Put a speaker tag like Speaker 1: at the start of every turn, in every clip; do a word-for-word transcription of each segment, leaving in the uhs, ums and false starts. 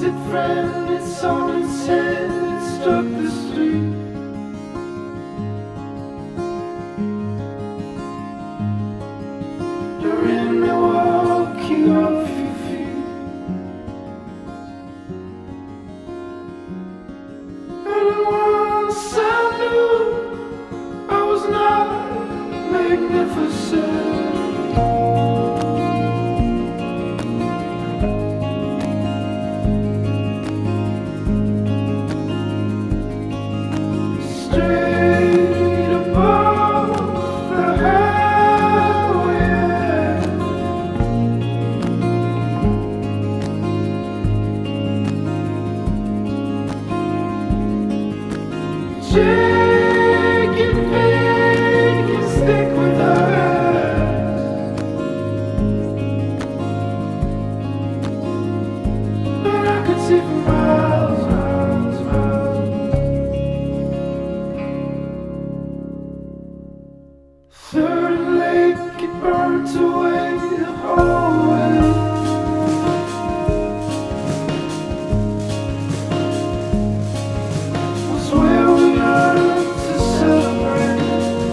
Speaker 1: haunted friend, it's on its head, it struck the street. You're in Milwaukee off your feet, and once I knew I was not magnificent. Straight above the highway, Jake and Vic can stick with us, but I could see for miles, miles, miles. Third and Lake, it burnt away the hallway. Was where we learned to celebrate.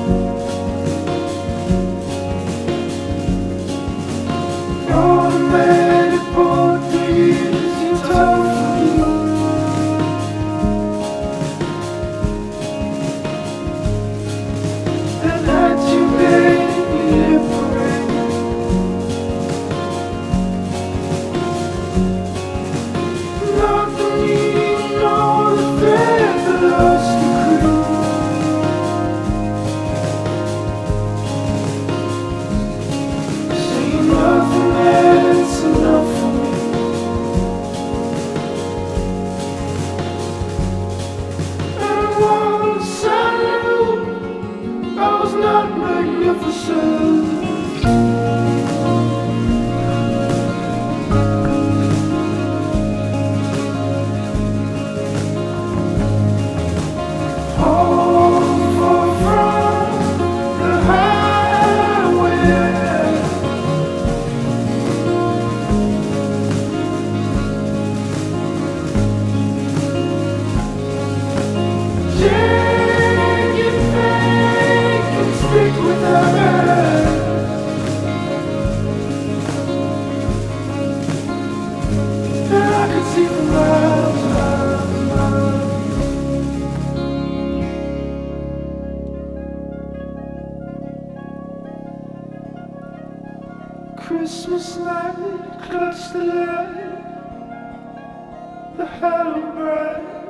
Speaker 1: Automatic portraits, you told me. And that you made me liberate. Not the meaning nor the thread that lost the crew. See nothing that's enough for me. And once I knew I was not magnificent. All far from the highway, Jake and Vic can stick with us, and I could see for miles, miles, miles. Christmas night, clutch the light, the halo bright.